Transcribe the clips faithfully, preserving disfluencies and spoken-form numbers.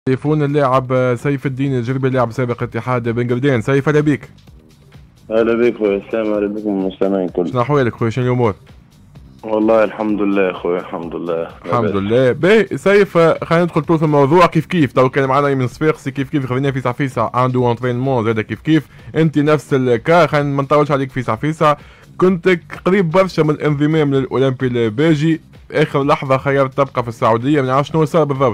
تليفون اللاعب سيف الدين الجربي لاعب سابق اتحاد بن قردين. سيف هلا بيك. هلا بك خويا السلام عليكم المستمعين كل. شنو احوالك خويا؟ شنو الامور؟ والله الحمد لله خويا الحمد لله. الحمد لله. باهي سيف خلينا ندخل طول في الموضوع. كيف كيف تو كان معنا من صفاقسي كيف كيف خذينا فيسع فيسع عنده انترينمون زاد كيف كيف انت نفس الكا. خلينا ما نطولش عليك فيسع فيسع. كنت قريب برشا من الانضمام للاولمبي الباجي، اخر لحظه خيرت تبقى في السعوديه، ما نعرفش شنو صار بالضبط.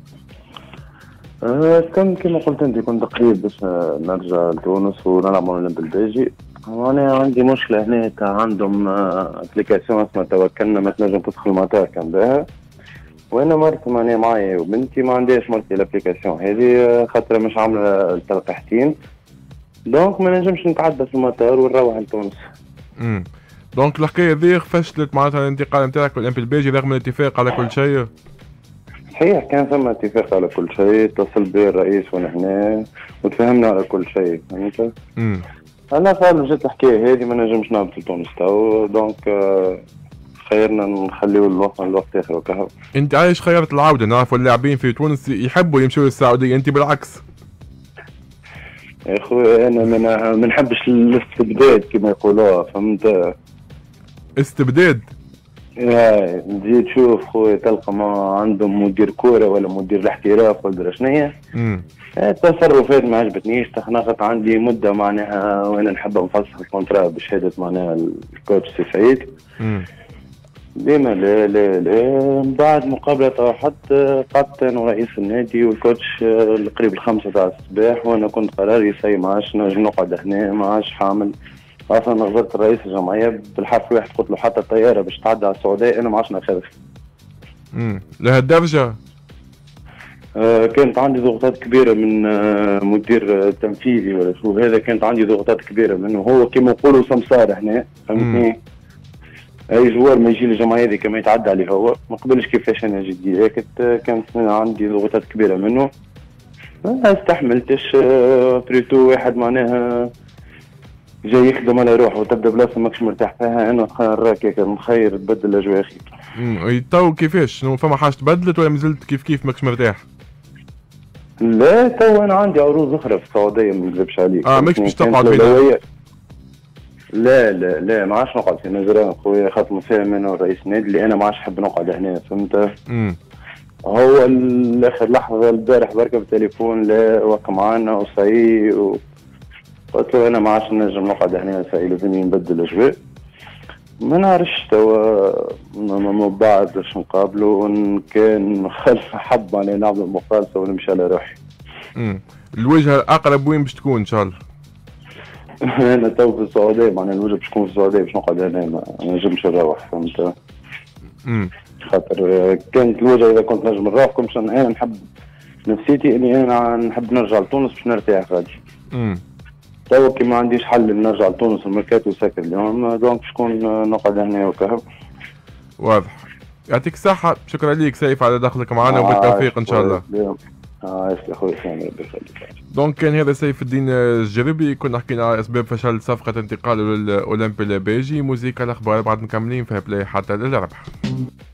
أه كان كما قلت انت كنت قريب باش نرجع لتونس ونلعب الاولمبي الباجي. انا عندي مشكله هنا تاع عندهم ابليكاسيون اسمها توكلنا ما تنجم تدخل المطار كان بها، وانا مرت معناها معايا وبنتي ما عندهاش مرتي الابليكاسيون هذه خاطر مش عامله التلقيحتين، دونك ما نجمش نتعدى في المطار ونروح لتونس. امم دونك الحكايه ذي فشلت معناتها الانتقال نتاعك للاولمبي الباجي رغم الاتفاق على كل شيء؟ صحيح كان ثم اتفاق على كل شيء، اتصل بي الرئيس وانا هنا وتفهمنا على كل شيء فهمت؟ امم انا فعلا جات الحكايه هذه ما نجمش نهبط لتونس تو، دونك خيرنا نخليو الوقت الوقت اخر وكهو. انت عايش خيرت العوده؟ نعرفوا اللاعبين في تونس يحبوا يمشوا للسعوديه، انت بالعكس. يا خويا انا ما نحبش الاستبداد كما يقولوها فهمت؟ استبداد؟ ايه تجي تشوف خويا تلقى ما عندهم مدير كوره ولا مدير الاحتراف ولا شنيا. امم التصرفات ما عجبتنيش، تخنقت عندي مده معناها وانا نحب نفسخ الكونترا بشهاده معناها الكوتش سي سعيد. امم ديما لا لا لا بعد مقابله حتى قعدت انا ورئيس النادي والكوتش قريب الخمسه تاع الصباح وانا كنت قراري سي ما عادش نجم نقعد هنا ما عادش حامل. اصلا غزرت رئيس الجمعيه بالحرف واحد قلت له حتى الطياره باش تعدي على السعوديه انا ما عادش نخاف. امم لهالدرجه؟ آه كانت عندي ضغوطات كبيره من آه مدير آه تنفيذي ولا شو هذا، كانت عندي ضغوطات كبيره منه هو كما يقولوا سمسار هنا فهمتني؟ اي جوار ما يجي الجمعيه هذه كما يتعدى عليه هو ما قبلش كيفاش انا جدي هيك كانت عندي ضغوطات كبيره منه ما استحملتش. آه بريتو واحد معناها جاي يخدم على روحه وتبدا بلاصه ماكش مرتاح فيها، انا نراك هيك نخير تبدل الاجواء اخي. امم تو كيفاش؟ شنو فما حاجه تبدلت ولا مازلت كيف كيف ماكش مرتاح؟ لا تو انا عندي عروض اخرى في السعوديه ما نكذبش عليك. اه ماكش باش تقعد فينا؟ لا لا لا ما عادش نقعد في نزران خويا خاطر مساهم انا ورئيس النادي اللي انا ما عادش نحب نقعد هنا فهمت؟ امم هو اخر لحظه البارح بركب التليفون لا وقع معانا وصاي و... قلت له انا ما عادش نجم نقعد هنا ساي لازمني نبدل الاجواء. ما نعرفش توا من بعد باش نقابلوا وان كان خلف حب معناها نعمل مقابله ونمشي على روحي. امم الوجهه الاقرب وين باش تكون ان شاء الله؟ انا تو في السعوديه معناها الوجهه باش تكون في السعوديه باش نقعد هنا ما نجمش نروح فهمت؟ امم خاطر كانت الوجهه اذا كنت نجم نروح كنت انا نحب نفسيتي اني انا نحب نرجع لتونس باش نرتاح غادي. امم توا كي ما عنديش حل نرجع لتونس الميركاتو ساكن اليوم دونك شكون نقعد هنا وكهو. واضح. يعطيك الصحة، شكرا ليك سيف على دخلك معنا آه وبالتوفيق ان شاء الله. اه يا خويا ربي يخليك. دونك كان هذا سيف الدين الجربي، كنا حكينا على اسباب فشل صفقة انتقاله للاولمبي الباجي. موزيكا الاخبار بعد مكملين فيها بلاي حتى للربح.